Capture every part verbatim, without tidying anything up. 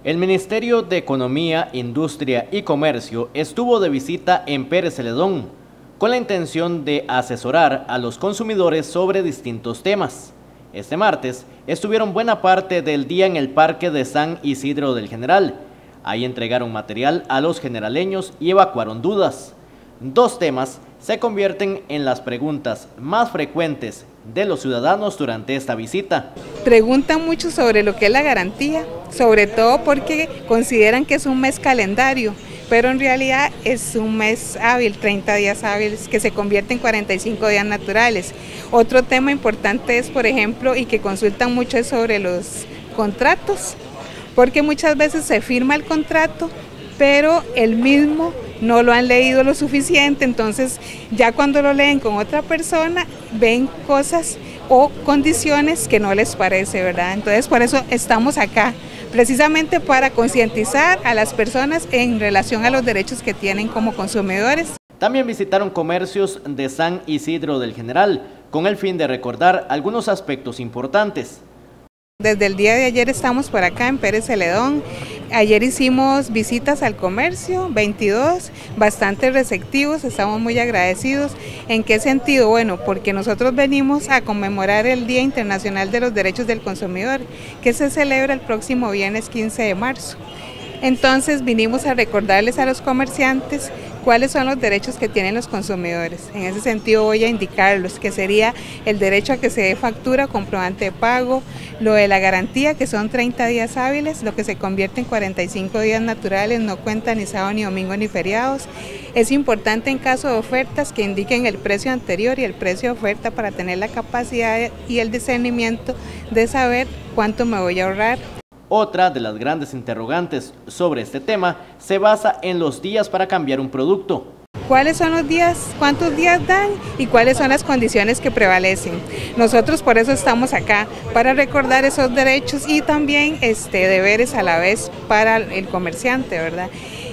El Ministerio de Economía, Industria y Comercio estuvo de visita en Pérez Celedón con la intención de asesorar a los consumidores sobre distintos temas. Este martes estuvieron buena parte del día en el Parque de San Isidro del General. Ahí entregaron material a los generaleños y evacuaron dudas. Dos temas se convierten en las preguntas más frecuentes de los ciudadanos durante esta visita. Preguntan mucho sobre lo que es la garantía, sobre todo porque consideran que es un mes calendario, pero en realidad es un mes hábil, treinta días hábiles, que se convierte en cuarenta y cinco días naturales. Otro tema importante es, por ejemplo, y que consultan mucho es sobre los contratos, porque muchas veces se firma el contrato, pero el mismo no lo han leído lo suficiente, entonces ya cuando lo leen con otra persona ven cosas o condiciones que no les parece, ¿verdad? Entonces por eso estamos acá, precisamente para concientizar a las personas en relación a los derechos que tienen como consumidores. También visitaron comercios de San Isidro del General con el fin de recordar algunos aspectos importantes. Desde el día de ayer estamos por acá en Pérez Celedón. Ayer hicimos visitas al comercio, veintidós, bastante receptivos, estamos muy agradecidos. ¿En qué sentido? Bueno, porque nosotros venimos a conmemorar el Día Internacional de los Derechos del Consumidor, que se celebra el próximo viernes quince de marzo. Entonces vinimos a recordarles a los comerciantes cuáles son los derechos que tienen los consumidores. En ese sentido voy a indicarlos, que sería el derecho a que se dé factura, comprobante de pago, lo de la garantía, que son treinta días hábiles, lo que se convierte en cuarenta y cinco días naturales, no cuenta ni sábado, ni domingo, ni feriados. Es importante en caso de ofertas que indiquen el precio anterior y el precio de oferta para tener la capacidad y el discernimiento de saber cuánto me voy a ahorrar. Otra de las grandes interrogantes sobre este tema se basa en los días para cambiar un producto. ¿Cuáles son los días? ¿Cuántos días dan? ¿Y cuáles son las condiciones que prevalecen? Nosotros por eso estamos acá, para recordar esos derechos y también este, deberes a la vez para el comerciante, ¿verdad?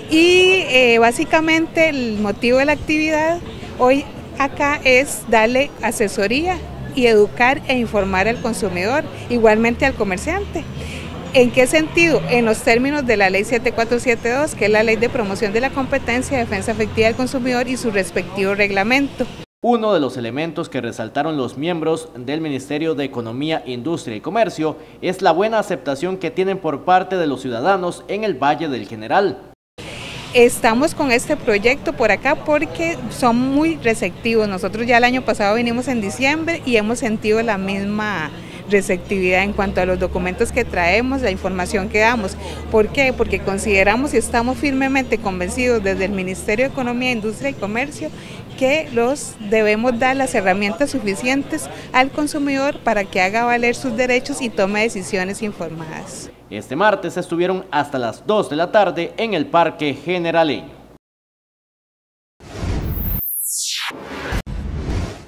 Y eh, básicamente el motivo de la actividad hoy acá es darle asesoría y educar e informar al consumidor, igualmente al comerciante. ¿En qué sentido? En los términos de la ley siete cuatro siete dos, que es la ley de promoción de la competencia, defensa efectiva del consumidor y su respectivo reglamento. Uno de los elementos que resaltaron los miembros del Ministerio de Economía, Industria y Comercio es la buena aceptación que tienen por parte de los ciudadanos en el Valle del General. Estamos con este proyecto por acá porque son muy receptivos. Nosotros ya el año pasado vinimos en diciembre y hemos sentido la misma receptividad en cuanto a los documentos que traemos, la información que damos. ¿Por qué? Porque consideramos y estamos firmemente convencidos desde el Ministerio de Economía, Industria y Comercio que los debemos dar las herramientas suficientes al consumidor para que haga valer sus derechos y tome decisiones informadas. Este martes estuvieron hasta las dos de la tarde en el Parque Generaleño.